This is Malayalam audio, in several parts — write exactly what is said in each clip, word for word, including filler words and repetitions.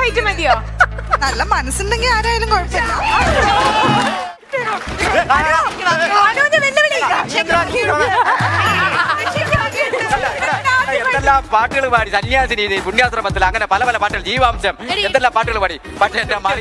ഹൈറ്റ് മതിയോ? നല്ല മനസ്സുണ്ടെങ്കിൽ ആരായാലും കുഴപ്പമില്ല. എന്തെല്ലാം പാട്ടുകൾ പാടി, സന്യാസിനി, പുണ്യാശ്രമത്തിൽ, അങ്ങനെ പല പല പാട്ടുകൾ, ജീവാംശം, എന്തെല്ലാം പാട്ടുകൾ പാടി. പക്ഷേ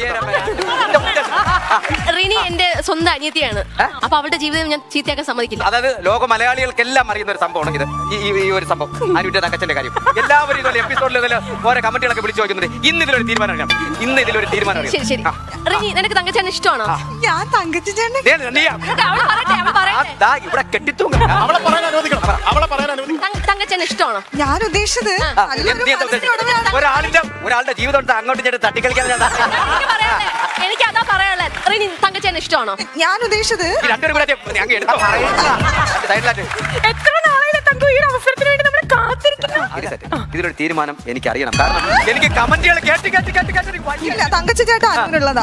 റിനി എന്റെ സ്വന്തം അനിയത്തിയാണ്. അപ്പൊ അവളുടെ ജീവിതം ഞാൻ ചീത്തയാക്കാൻ സമ്മതിക്കില്ല. അതായത് ലോക മലയാളികൾക്കെല്ലാം അറിയുന്ന ഒരു സംഭവമാണ് ഇത്. ഈ ഒരു സംഭവം, അനുവിന്റെ തങ്കച്ചന്റെ കാര്യം. എല്ലാവരും ഇതുപോലെ എപ്പിസോഡിൽ ഓരോ കമന്റുകളൊക്കെ വിളിച്ചു ചോദിക്കുന്നുണ്ട്. ഇന്ന് ഇതിലൊരു തീരുമാനം അറിയാം. ഇന്ന് ഇതിലൊരു തീരുമാനം അറിയാം. ശരി ശരി. റിനി, നിനക്ക് തങ്കച്ചേട്ടൻ ഇഷ്ടമാണോ? ഞാൻ തങ്കച്ചേട്ടൻ ഇവിടെ കെട്ടിത്തൂങ്ങ. തങ്കച്ചേട്ടൻ ഇഷ്ടമാണോ? ഞാൻ ഉദ്ദേശിച്ചത് ഒരാളിന്റെ ഒരാളുടെ ജീവിതം അങ്ങോട്ടും ചേട്ടൻ തട്ടിക്കളിക്കാൻ. എനിക്ക് അതാ പറയാനുള്ളത്. റിനി, തങ്കച്ചേട്ടൻ ഇഷ്ടമാണോ? ഞാൻ ഉദ്ദേശിച്ചത് രണ്ടുപേരും ഇതിലൊരു തീരുമാനം എനിക്ക് അറിയണം. കാരണം എനിക്ക് കമന്റുകൾ കേട്ട് കേട്ട് കേട്ട് കേട്ട് തങ്കച്ച ചേട്ടാ അതിനുള്ളതാ.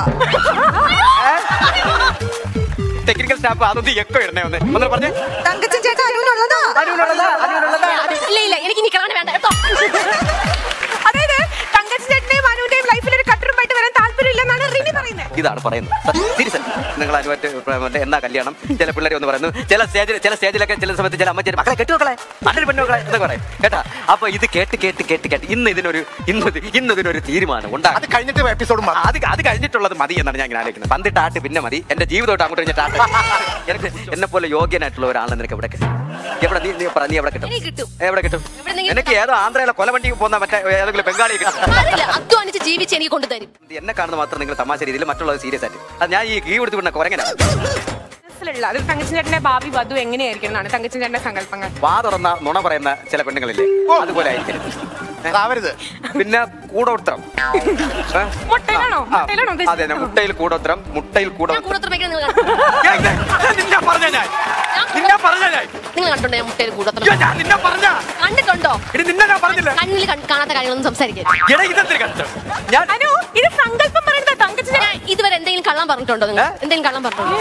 ടെക്നിക്കൽ സ്റ്റാഫ് അതൊന്ന് എക്കോ ഇടണേ. ഒന്ന് ഒന്ന് പറഞ്ഞേ. തങ്കച്ച ചേട്ടാ അനുവിനുള്ളതാ. ഇല്ല ഇല്ല, എനിക്ക് നിൽക്കാൻ വേണ്ട കേട്ടോ. അതായത് തങ്കച്ചേട്ടന്റെയും അനുവിന്റെയും ലൈഫിൽ ഒരു കട്ടറുമായിട്ട് വരാൻ താല്പര്യമില്ലെന്നാണ് റിനി പറയുന്നത്. ഇതാണ് പറയുന്നത്. സീരിയസ്. നിങ്ങൾ അനുവായിട്ട് എന്നാ കല്യാണം? ചില പിള്ളേർ ഒന്ന് പറയുന്നു, ചില സ്റ്റേജിൽ ചില സ്റ്റേജിലൊക്കെ ചില സമയത്ത് ചില അമ്മച്ചേരി മക്കളെ കെട്ടുമക്കളെ നല്ലൊരു പെണ്ണുമക്കളെ എന്നൊക്കെ പറയും കേട്ടാ. അപ്പൊ ഇത് കേട്ട് കേട്ട് കേട്ട് കേട്ട് ഇന്ന് ഇതിനൊരു ഇന്ന് ഇന്ന് ഇതിനൊരു തീരുമാനം ഉണ്ടാകും. അത് കഴിഞ്ഞിട്ട് എപ്പിസോഡ് അത് അത് കഴിഞ്ഞിട്ടുള്ളത് മതി എന്നാണ് ഞാൻ ആലോചിക്കുന്നത്. പന്തിട്ടാട്ട് പിന്നെ മതി. എന്റെ ജീവിതമായിട്ട് അങ്ങോട്ട് കഴിഞ്ഞിട്ടാട്ട് എനിക്ക് എന്നെ പോലെ യോഗ്യനായിട്ടുള്ള ഒരാളെ നിനക്ക് എവിടെ കിട്ടും? എവിടെ നീ നീ പറ, നീ എവിടെ കിട്ടും? എവിടെ കിട്ടും? എനിക്ക് ഏതോ ആന്ധ്രയിലെ കൊലവണ്ടിക്ക് പോകുന്ന മറ്റേ ഏതെങ്കിലും ബംഗാളി കിട്ടും. അധ്വാനിച്ച് ജീവിച്ച് എനിക്ക് കൊണ്ടുതരും. എന്നെ കാണുന്ന മാത്രം നിങ്ങൾ തമാശ രീതിയിൽ, മറ്റുള്ളത് സീരിയസ് ആയിട്ട്. അത് ഞാൻ ഈ കീ കൊടുത്ത് വിടുന്ന കുറങ്ങനാണ്. അത് തങ്കച്ചേട്ടന്റെ ഭാവി വധു എങ്ങനെയായിരിക്കും എന്നാണ് തങ്കച്ചേട്ടന്റെ സങ്കല്പങ്ങൾ? വാ തുറന്ന നുണ പറയുന്ന ചില പെണ്ണുങ്ങളില്ലേ, അതുപോലെ ആയിരിക്കും. പിന്നെ കൂടോത്രം. അതെ, മുട്ടയിൽ കൂടോത്രം. മുട്ടയിൽ കൂടോത്രം കണ്ടിട്ടുണ്ടോ? കണ്ണിൽ കാണാത്ത കാര്യങ്ങളൊന്നും സംസാരിക്കാൻ. ഇതുവരെ എന്തെങ്കിലും കള്ളം പറഞ്ഞിട്ടുണ്ടോ? നിങ്ങൾ എന്തെങ്കിലും കള്ളം പറഞ്ഞിട്ടുണ്ടോ?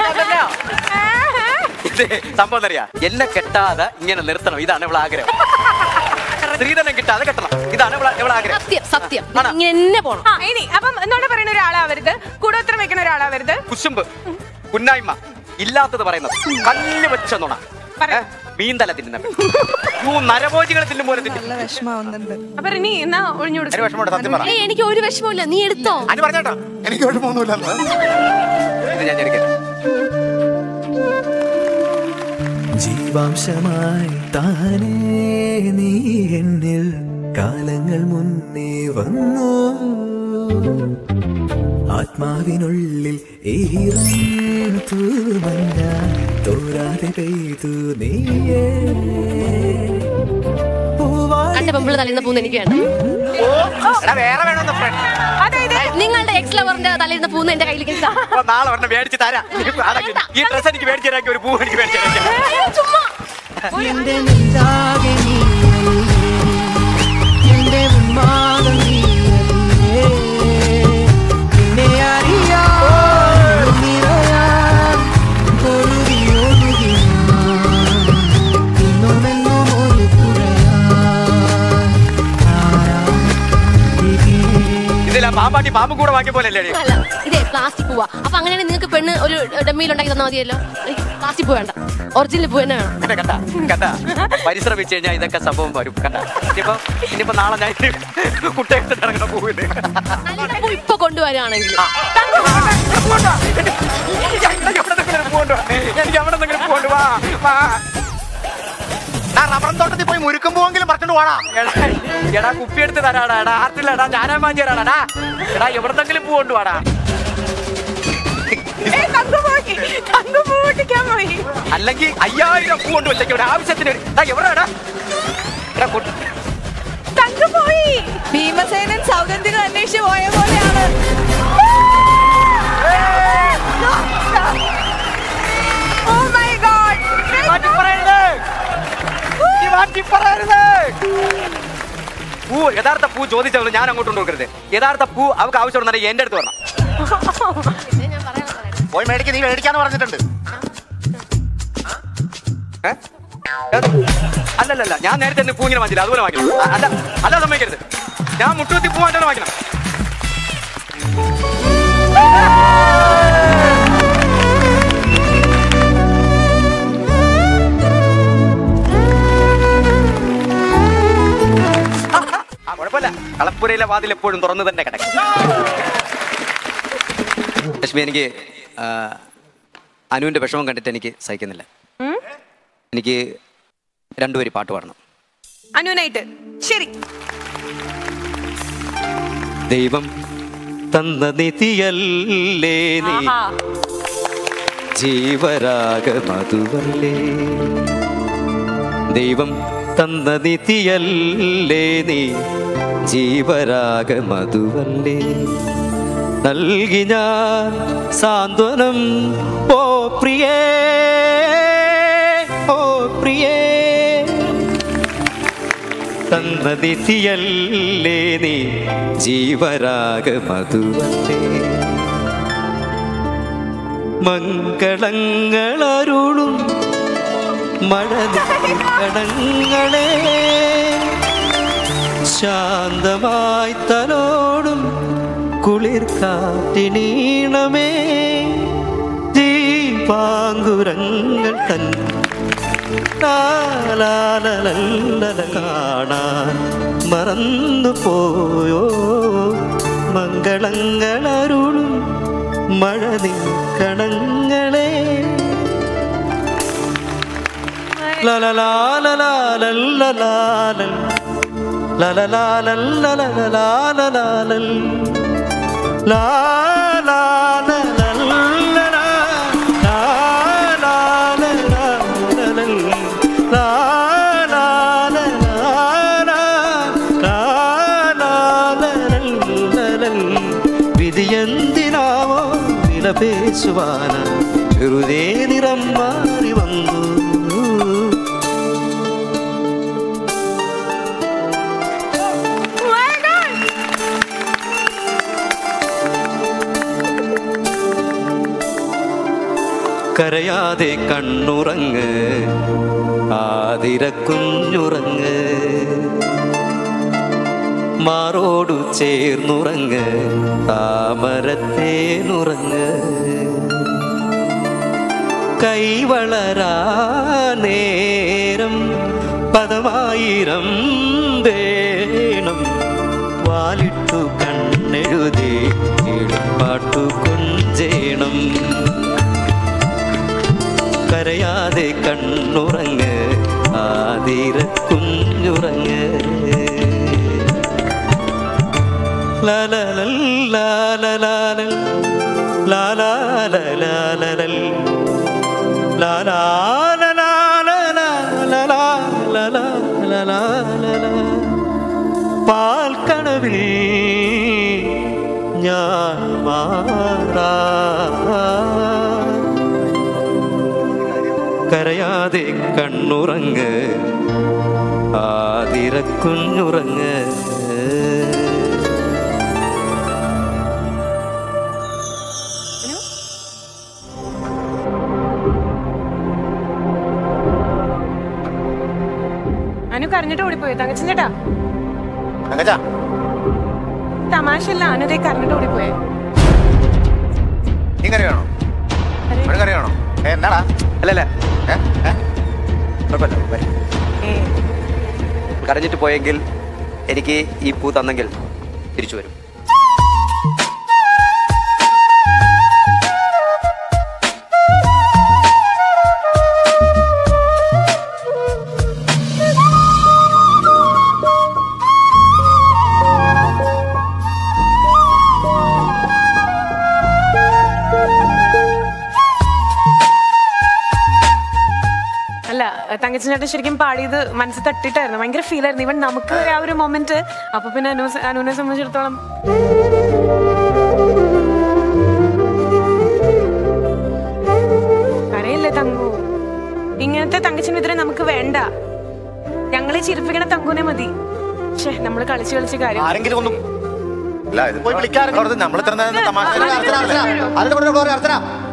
സംഭവം അറിയാ, എന്നെ കെട്ടാതെ ഇങ്ങനെ നിർത്തണം. ഇതാണ് ഇവിടെ ആഗ്രഹം. സ്ത്രീധനം കിട്ടാതെ കെട്ടണം. ഇതാണ് ഇവിടെ ആഗ്രഹം. സത്യം സത്യം. ഇങ്ങനെ എന്നെ പോണം. ഇനി അപ്പം എന്നോട് പറയുന്ന ഒരാളാവരുത്, കൂടോത്രം വെക്കുന്ന ഒരാളാവരുത്. കുശുമ്പ്, കുന്നായ്മ, ഇല്ലാത്തത് പറയുന്നത്, കല്ല് വെച്ച നുണ, മീന്തല തിന്നുന്ന നരഭോജികളെ തിന്നും പോലെ തിന്നും. അപ്പൊ ഇനി എന്നാ ഒഴിഞ്ഞു കൊടുക്കും. എനിക്ക് ഒരു വിഷമമില്ല, നീ എടുത്തോ. പറഞ്ഞോട്ടോ, എനിക്ക് വിഷമമൊന്നുമില്ല. ഇത് ഞാൻ എടുക്കാം. ജീവാംശമായി താനേ നീ എന്നിൽ കാലങ്ങൾ മുന്നേ വന്നു. ആത്മാവിനുള്ളിൽ ഈറൻ തൂമഞ്ഞ തോരാതെ പെയ്തു നീയേ. എന്റെ പെമ്പിള് തലേന്ന പൂന്ന് എനിക്ക് വേണ്ട. നിങ്ങളുടെ എക്സ് ലവറിന്റെ തലേന്ന പൂന്ന് എന്റെ കയ്യിൽ നാളെ ഒരെണ്ണം മേടിച്ച് തരാം. ഈ ഡ്രസ് എനിക്ക് മേടിച്ചു തരാൻ ഒരു പൂ എനിക്ക് മേടിച്ചു തരാം. പാമ്പാട്ടി പാമ്പ് കൂടെ വാങ്ങിയ പോലെ അല്ലേ? ഇതേ പ്ലാസ്റ്റിക് പൂവാ. അപ്പൊ അങ്ങനെയാണെങ്കിൽ നിങ്ങൾക്ക് പെണ്ണ് ഒരു ഡമ്മിയിൽ ഉണ്ടാക്കി തന്നാൽ മതിയല്ലോ. പ്ലാസ്റ്റിക് പൂ വേണ്ട, ഒറിജിനൽ പൂ തന്നെ വേണം. കണ്ടാ കണ്ടാ പരിശ്രമിച്ചു കഴിഞ്ഞാൽ ഇതൊക്കെ സംഭവം വരും. കണ്ടാ ഇനിയിപ്പോ ഇനിയിപ്പോ നാളെ ഞാൻ കുട്ടിയെടുത്തിട്ട് ഇറങ്ങണ പൂവില്ല. ഇപ്പൊ കൊണ്ടുവരാണെങ്കിൽ എനിക്ക് അവിടെ എന്തെങ്കിലും കൊണ്ടുവാ. റബ്ബറും തോട്ടത്തിൽ പോയി മുരുക്കും പോവെങ്കിലും പറഞ്ഞിട്ട് പോടാ. എടാ കുപ്പി എടുത്ത് തരാടാ. എടാ ആർട്ടില്ലടാ, ഞാനാ മാഞ്ചി തരാടാ. എടാ എവിടെന്നെങ്കിലും പൂ കൊണ്ടുപോടാ. അല്ലെങ്കിൽ അയ്യായിരം പൂ കൊണ്ട് വെച്ചേക്കും ആവശ്യത്തിന്. എവിടെടാ ഭീമസേനൻ സൗഗന്ധികം അന്വേഷിച്ച് പോയ പോലെയാണ്. പൂ യഥാർത്ഥ പൂ ചോദിച്ചവള് ഞാൻ അങ്ങോട്ട് കൊടുക്കരുത്. യഥാർത്ഥ പൂ അവർക്ക് ആവശ്യമുണ്ടെന്ന് എന്റെ അടുത്ത് വരണം. പോയി മേടിക്ക്, നീ മേടിക്കാന്ന് പറഞ്ഞിട്ടുണ്ട്. അല്ലല്ല, ഞാൻ നേരത്തെ പൂ ഇങ്ങനെ വാങ്ങില്ല, അതുപോലെ വാങ്ങിക്കണം. അല്ല അല്ല സമ്മതിക്കരുത്. ഞാൻ മുട്ടുകുത്തി പൂ മാറ്റാൻ വാങ്ങിക്കണം. അടുക്കളയിലെ വാതിൽ എപ്പോഴും തുറന്നു തന്നെ കിടക്കും. ലക്ഷ്മി, എനിക്ക് അനുവിന്റെ വിഷമം കണ്ടിട്ട് എനിക്ക് സഹിക്കുന്നില്ല. എനിക്ക് രണ്ടുപേരും പാട്ട് പാടണം അനുവിനായിട്ട്. ശരി. ദൈവം തന്ന നിധിയല്ലേ നീ, ജീവരാഗ മധുവല്ലേ. ദൈവം തന്ന നിധിയല്ലേ നീ, ജീവരാഗ മധുവല്ലേ. നൽകി ഞാൻ സാന്ത്വനം ഓ പ്രിയേ, ഓ പ്രിയേ. തന്ന നിധിയല്ലേ നീ, ജീവരാഗ മധുവല്ലേ. മംഗളങ്ങളരുളും മഴകളെ, ശാന്തമായി തലോടും കുളിർ കാറ്റിനീണമേ. ദീപാങ്കുരങ്ങൾ തൻ കാണാൻ മറന്നു പോയോ. മംഗളങ്ങളരുളും മഴ നിക്കണങ്ങളെ. വിധിയെന്തിനാവോ വിലപേശുവാന, വെറുതെ നിറം മാറി വന്നു. കരയാതെ കണ്ണുറങ്ങ്, ആതിര കുഞ്ഞുറങ്ങ്. മാറോടു ചേർന്നുറങ്ങ്, താമരത്തേനുറങ്ങ്. കൈവളരാ നേരം പദമായിരം വേണം. വാലിട്ടു കണ്ണെഴുതി പാട്ടു കൊഞ്ചേണം. കരയാതെ കണ്ണുറങ്ങ്, ആതിര കുഞ്ഞുറങ്ങ്. ലാലാലൽ ലാലാലൽ പാൽക്കടവിൽ ഞാൻ മാറാ. കരയാതെ കണ്ണുറങ്ങ്, ആതിര കുഞ്ഞുറങ്ങ്. അനു കരഞ്ഞിട്ട് ഓടിപ്പോയി. തങ്കച്ചൻ ചേട്ടാ, തങ്കച്ചാ തമാശല്ല, അനുദേ കരഞ്ഞിട്ട് ഓടിപ്പോയെ. നീ കറിയാണോ? കറിയാണോ? എന്നാടാ? അല്ലല്ല, കരഞ്ഞിട്ട് പോയെങ്കിൽ എനിക്ക് ഈ പൂ തന്നെങ്കിൽ തിരിച്ചു വരും. തങ്കച്ചൻ ചേട്ടൻ ശരിക്കും പാടിയത് മനസ്സിൽ തട്ടിട്ടായിരുന്നു. ഭയങ്കര ഫീൽ ആയിരുന്നു. ഇവൻ നമുക്ക് ആ ഒരു മൊമെന്റ്. അപ്പൊ പിന്നെ അനു അനുവിനെ സംബന്ധിച്ചിടത്തോളം അറിയില്ലേ തങ്കു, ഇങ്ങനത്തെ തങ്കച്ചൻ വിതരെ നമുക്ക് വേണ്ട. ഞങ്ങളെ ചിരിപ്പിക്കണ തങ്കുനെ മതി. പക്ഷെ നമ്മള് കളിച്ച് കളിച്ച് കാര്യം ആരെങ്കിലും ഒന്നും